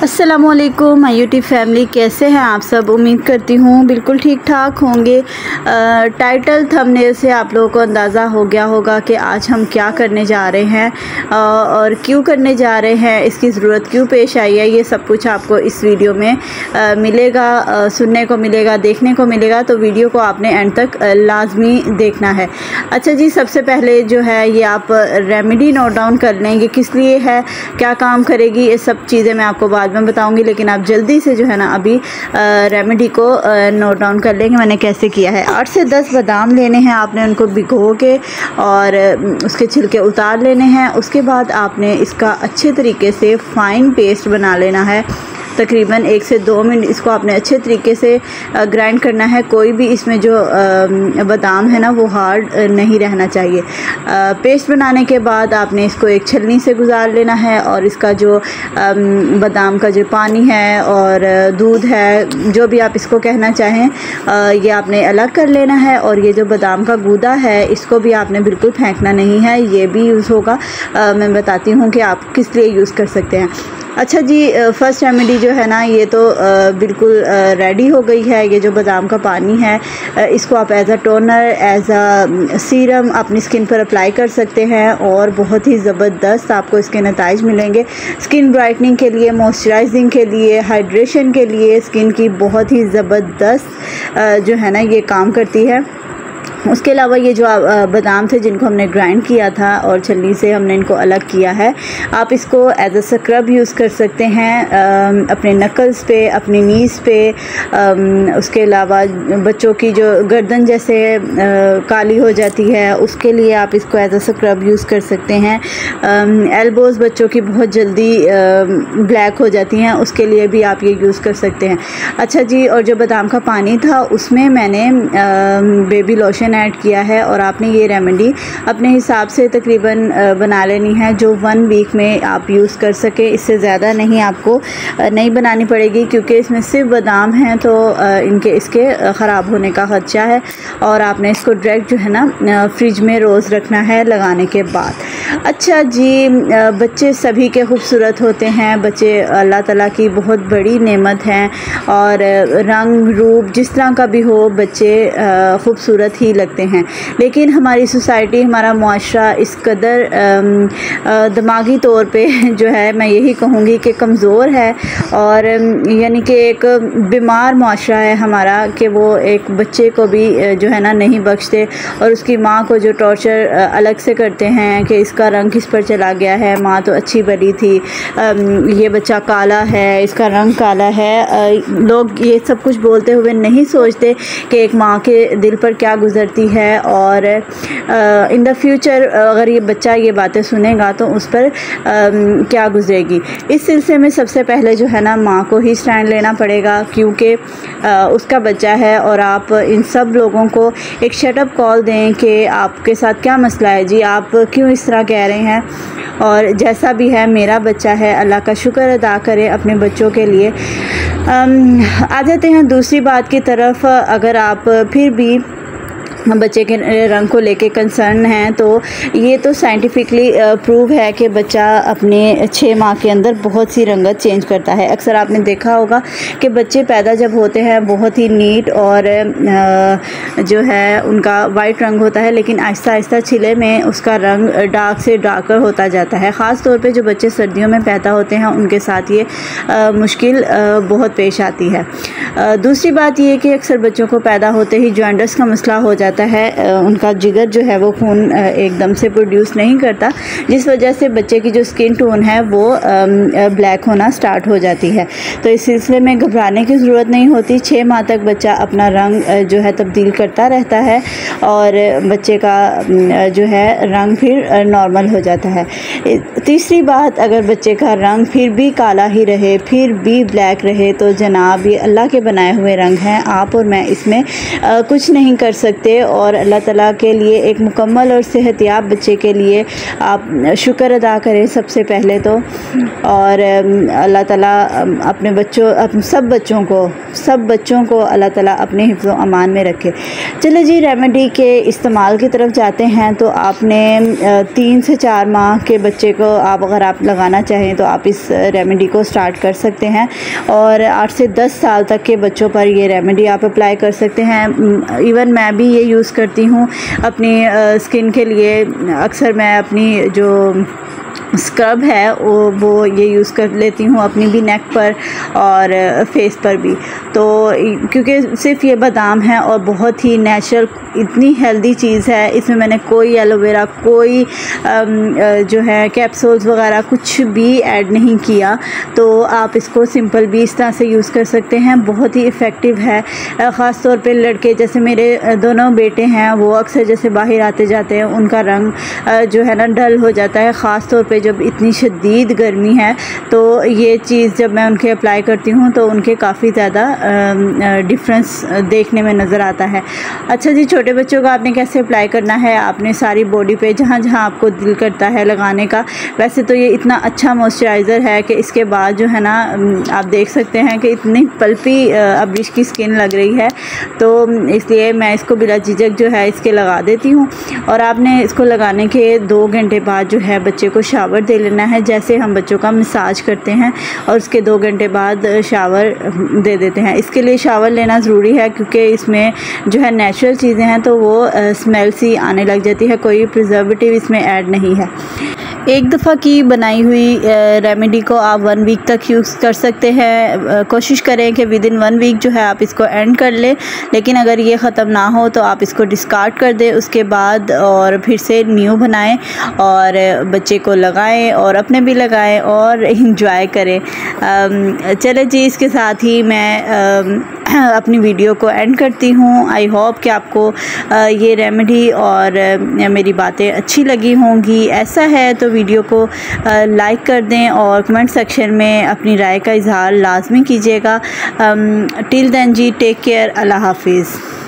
अस्सलामुअलैकुम my YouTube family, कैसे हैं आप सब। उम्मीद करती हूँ बिल्कुल ठीक ठाक होंगे। टाइटल थंबनेल से आप लोगों को अंदाज़ा हो गया होगा कि आज हम क्या करने जा रहे हैं और क्यों करने जा रहे हैं, इसकी ज़रूरत क्यों पेश आई है। ये सब कुछ आपको इस वीडियो में मिलेगा, सुनने को मिलेगा, देखने को मिलेगा। तो वीडियो को आपने एंड तक लाजमी देखना है। अच्छा जी, सबसे पहले जो है ये आप रेमेडी नोट डाउन कर लें। ये किस लिए है, क्या काम करेगी, ये सब चीज़ें मैं आपको बाद में बताऊंगी, लेकिन आप जल्दी से जो है ना अभी रेमेडी को नोट डाउन कर लेंगे मैंने कैसे किया है। 8 से 10 बादाम लेने हैं आपने, उनको भिगो के और उसके छिलके उतार लेने हैं। उसके बाद आपने इसका अच्छे तरीके से फ़ाइन पेस्ट बना लेना है। तकरीबन 1 से 2 मिनट इसको आपने अच्छे तरीके से ग्राइंड करना है। कोई भी इसमें जो बादाम है ना वो हार्ड नहीं रहना चाहिए। पेस्ट बनाने के बाद आपने इसको एक छलनी से गुजार लेना है और इसका जो बादाम का जो पानी है और दूध है, जो भी आप इसको कहना चाहें, ये आपने अलग कर लेना है। और ये जो बादाम का गूदा है इसको भी आपने बिल्कुल फेंकना नहीं है, ये भी यूज़ होगा। मैं बताती हूँ कि आप किस लिए यूज़ कर सकते हैं। अच्छा जी, फ़र्स्ट रेमेडी जो है ना ये तो बिल्कुल रेडी हो गई है। ये जो बादाम का पानी है इसको आप as a toner, as a serum अपनी स्किन पर अप्लाई कर सकते हैं और बहुत ही ज़बरदस्त आपको इसके नताइज मिलेंगे। स्किन ब्राइटनिंग के लिए, मॉइस्चराइजिंग के लिए, हाइड्रेशन के लिए स्किन की बहुत ही ज़बरदस्त जो है ना ये काम करती है। उसके अलावा ये जो बादाम थे जिनको हमने ग्राइंड किया था और छलनी से हमने इनको अलग किया है, आप इसको एज अ स्क्रब यूज़ कर सकते हैं अपने नकल्स पे, अपनी नीज़ पे। उसके अलावा बच्चों की जो गर्दन जैसे काली हो जाती है उसके लिए आप इसको एज अ स्क्रब यूज़ कर सकते हैं। एल्बोज़ बच्चों की बहुत जल्दी ब्लैक हो जाती हैं, उसके लिए भी आप ये यूज़ कर सकते हैं। अच्छा जी, और जो बादाम का पानी था उसमें मैंने बेबी लोशन ऐड किया है और आपने ये रेमेडी अपने हिसाब से तकरीबन बना लेनी है जो 1 वीक में आप यूज़ कर सके। इससे ज़्यादा नहीं आपको नहीं बनानी पड़ेगी, क्योंकि इसमें सिर्फ बादाम हैं तो इसके ख़राब होने का खदशा है। और आपने इसको डायरेक्ट जो है ना फ्रिज में रोज़ रखना है लगाने के बाद। अच्छा जी, बच्चे सभी के खूबसूरत होते हैं। बच्चे अल्लाह ताला की बहुत बड़ी नेमत हैं और रंग रूप जिस तरह का भी हो बच्चे खूबसूरत ही लगते हैं। लेकिन हमारी सोसाइटी, हमारा मुआशरा इस कदर दिमागी तौर पे जो है मैं यही कहूँगी कि कमज़ोर है और यानी कि एक बीमार मुआशरा है हमारा, कि वो एक बच्चे को भी जो है ना नहीं बख्शते और उसकी माँ को जो टॉर्चर अलग से करते हैं कि इसका रंग किस पर चला गया है, माँ तो अच्छी भली थी, ये बच्चा काला है, इसका रंग काला है। लोग ये सब कुछ बोलते हुए नहीं सोचते कि एक माँ के दिल पर क्या गुज़रती है और इन द फ्यूचर अगर ये बच्चा ये बातें सुनेगा तो उस पर क्या गुजरेगी। इस सिलसिले में सबसे पहले जो है ना माँ को ही स्टैंड लेना पड़ेगा, क्योंकि उसका बच्चा है। और आप इन सब लोगों को एक शटअप कॉल दें कि आपके साथ क्या मसला है जी, आप क्यों इस तरह कह रहे हैं, और जैसा भी है मेरा बच्चा है, अल्लाह का शुक्र अदा करें अपने बच्चों के लिए। आ जाते हैं दूसरी बात की तरफ। अगर आप फिर भी बच्चे के रंग को लेके कंसर्न हैं तो ये तो साइंटिफिकली प्रूव है कि बच्चा अपने 6 माह के अंदर बहुत सी रंगत चेंज करता है। अक्सर आपने देखा होगा कि बच्चे पैदा जब होते हैं बहुत ही नीट और जो है उनका वाइट रंग होता है, लेकिन आहिस्ता आहिस्ता छिले में उसका रंग डार्क से डार्कर होता जाता है। ख़ास तौर पे जो बच्चे सर्दियों में पैदा होते हैं उनके साथ ये मुश्किल बहुत पेश आती है। दूसरी बात ये कि अक्सर बच्चों को पैदा होते ही जॉन्डिस का मसला हो जाता है। उनका जिगर जो है वो खून एकदम से प्रोड्यूस नहीं करता, जिस वजह से बच्चे की जो स्किन टोन है वो ब्लैक होना स्टार्ट हो जाती है। तो इस सिलसिले में घबराने की ज़रूरत नहीं होती। 6 माह तक बच्चा अपना रंग जो है तब्दील करता रहता है और बच्चे का जो है रंग फिर नॉर्मल हो जाता है। तीसरी बात, अगर बच्चे का रंग फिर भी काला ही रहे, फिर भी ब्लैक रहे, तो जनाब ये अल्लाह के बनाए हुए रंग हैं, आप और मैं इसमें कुछ नहीं कर सकते। और अल्लाह ताला के लिए एक मुकम्मल और सेहतयाब बच्चे के लिए आप शुक्र अदा करें सबसे पहले तो। और अल्लाह ताला अपने सब बच्चों को अल्लाह ताला अपने हिफ्ज़ व अमान में रखे। चलो जी, रेमेडी के इस्तेमाल की तरफ जाते हैं। तो आपने 3 से 4 माह के बच्चे को अगर आप लगाना चाहें तो आप इस रेमेडी को स्टार्ट कर सकते हैं और 8 से 10 साल तक के बच्चों पर ये रेमेडी आप अप्लाई कर सकते हैं। इवन मैं भी ये यूज़ करती हूँ अपनी स्किन के लिए। अक्सर मैं अपनी जो स्क्रब है वो ये यूज़ कर लेती हूँ अपनी भी नेक पर और फेस पर भी। तो क्योंकि सिर्फ ये बादाम है और बहुत ही नेचुरल, इतनी हेल्दी चीज़ है, इसमें मैंने कोई एलोवेरा, कोई जो है कैप्सूल्स वगैरह कुछ भी ऐड नहीं किया। तो आप इसको सिंपल भी इस तरह से यूज़ कर सकते हैं, बहुत ही इफ़ेक्टिव है। ख़ास तौर पे लड़के, जैसे मेरे दोनों बेटे हैं, वो अक्सर जैसे बाहर आते जाते हैं उनका रंग जो है ना डल हो जाता है, ख़ास तौर पे जब इतनी शदीद गर्मी है। तो ये चीज़ जब मैं उनके अप्लाई करती हूँ तो उनके काफ़ी ज़्यादा डिफरेंस देखने में नज़र आता है। अच्छा जी, छोटे बच्चों का आपने कैसे अप्लाई करना है, आपने सारी बॉडी पे जहाँ जहाँ आपको दिल करता है लगाने का। वैसे तो ये इतना अच्छा मॉइस्चराइज़र है कि इसके बाद जो है ना आप देख सकते हैं कि इतनी पल्पी अब्रिश की स्किन लग रही है। तो इसलिए मैं इसको बिला झिझक जो है इसके लगा देती हूँ। और आपने इसको लगाने के 2 घंटे बाद जो है बच्चे को शावर दे लेना है, जैसे हम बच्चों का मसाज करते हैं, और उसके 2 घंटे बाद शावर दे देते हैं। इसके लिए शावर लेना ज़रूरी है क्योंकि इसमें जो है नेचुरल चीज़ें हैं तो वो स्मेल सी आने लग जाती है, कोई प्रिजर्वेटिव इसमें ऐड नहीं है। एक दफ़ा की बनाई हुई रेमेडी को आप 1 वीक तक यूज़ कर सकते हैं। कोशिश करें कि विदिन 1 वीक जो है आप इसको एंड कर लें, लेकिन अगर ये ख़त्म ना हो तो आप इसको डिस्कार्ड कर दें उसके बाद, और फिर से न्यू बनाएं और बच्चे को लगाएं और अपने भी लगाएं और इंजॉय करें। चले जी, इसके साथ ही मैं अपनी वीडियो को एंड करती हूँ। आई होप कि आपको ये रेमेडी और मेरी बातें अच्छी लगी होंगी। ऐसा है तो वीडियो को लाइक कर दें और कमेंट सेक्शन में अपनी राय का इजहार लाजमी कीजिएगा। टिल देन जी, टेक केयर, अल्लाह हाफिज़।